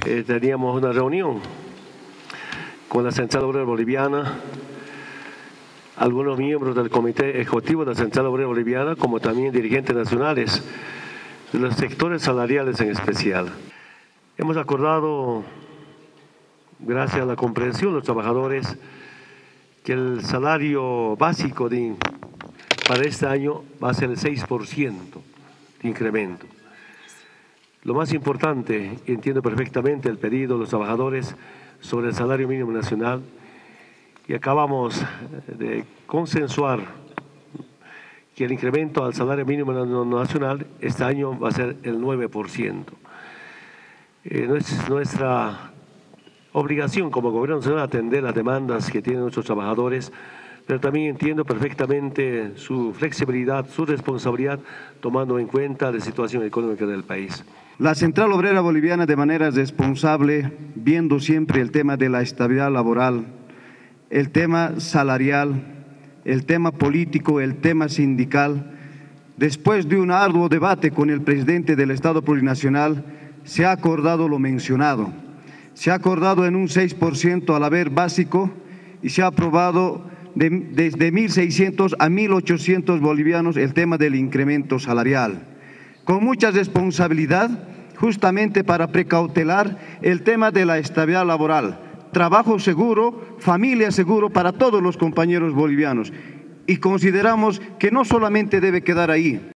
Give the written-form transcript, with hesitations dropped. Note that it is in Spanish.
teníamos una reunión con la Central Obrera Boliviana, algunos miembros del Comité Ejecutivo de la Central Obrera Boliviana, como también dirigentes nacionales de los sectores salariales en especial. Hemos acordado, gracias a la comprensión de los trabajadores, que el salario básico para este año va a ser el 6% de incremento. Lo más importante, entiendo perfectamente el pedido de los trabajadores sobre el salario mínimo nacional y acabamos de consensuar que el incremento al salario mínimo nacional este año va a ser el 9%. Nuestra obligación como gobierno nacional atender las demandas que tienen nuestros trabajadores, pero también entiendo perfectamente su flexibilidad, su responsabilidad, tomando en cuenta la situación económica del país. La Central Obrera Boliviana, de manera responsable, viendo siempre el tema de la estabilidad laboral, el tema salarial, el tema político, el tema sindical, después de un arduo debate con el presidente del Estado Plurinacional, se ha acordado lo mencionado. Se ha acordado en un 6% al haber básico y se ha aprobado desde 1.600 a 1.800 bolivianos el tema del incremento salarial. Con mucha responsabilidad, justamente para precautelar el tema de la estabilidad laboral, trabajo seguro, familia seguro para todos los compañeros bolivianos. Y consideramos que no solamente debe quedar ahí,